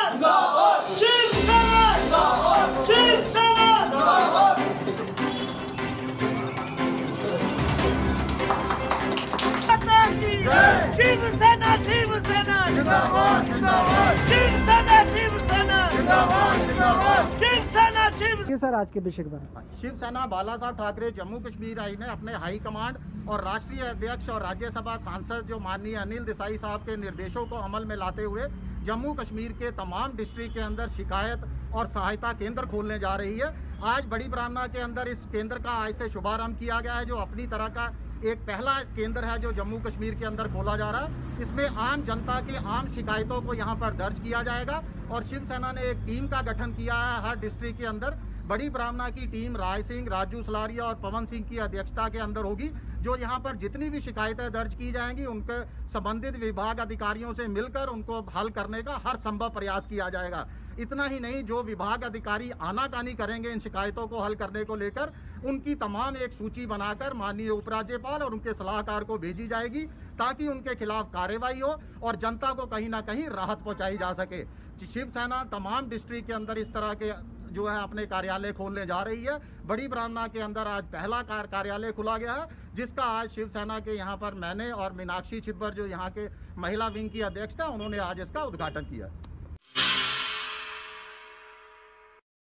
Shiv Sena Shiv Sena Shiv Sena Shiv Sena Shiv Sena Shiv Sena Shiv Sena Shiv sir आज के विषय के बारे में शिवसेना बाला साहब ठाकरे जम्मू कश्मीर आई ने अपने हाई कमांड और राष्ट्रीय अध्यक्ष और राज्यसभा सांसद जो माननीय अनिल देसाई साहब के निर्देशों को अमल में लाते हुए जम्मू कश्मीर के तमाम डिस्ट्रिक्ट के अंदर शिकायत और सहायता केंद्र खोलने जा रही है। आज बड़ी ब्राह्मणा के अंदर इस केंद्र का आज से शुभारंभ किया गया है, जो अपनी तरह का एक पहला केंद्र है जो जम्मू कश्मीर के अंदर खोला जा रहा है। इसमें आम जनता की आम शिकायतों को यहाँ पर दर्ज किया जाएगा और शिवसेना ने एक टीम का गठन किया है हर डिस्ट्रिक्ट के अंदर। बड़ी ब्राह्मणा की टीम राय सिंह, राजू सलारिया और पवन सिंह की अध्यक्षता के अंदर होगी, जो यहाँ पर जितनी भी शिकायतें दर्ज की जाएंगी उनके संबंधित विभाग अधिकारियों से मिलकर उनको हल करने का हर संभव प्रयास किया जाएगा। इतना ही नहीं, जो विभाग अधिकारी आनाकानी करेंगे इन शिकायतों को हल करने को लेकर, उनकी तमाम एक सूची बनाकर माननीय उपराज्यपाल और उनके सलाहकार को भेजी जाएगी ताकि उनके खिलाफ कार्रवाई हो और जनता को कहीं ना कहीं राहत पहुंचाई जा सके। शिवसेना तमाम डिस्ट्रिक्ट के अंदर इस तरह के जो है अपने कार्यालय खोलने जा रही है। बड़ी ब्राह्मणा के अंदर आज पहला कार्यालय खुला गया है, जिसका आज शिवसेना के यहाँ पर मैंने और मीनाक्षी छिब्बर जो यहाँ के महिला विंग की अध्यक्ष है, उन्होंने आज इसका उद्घाटन किया।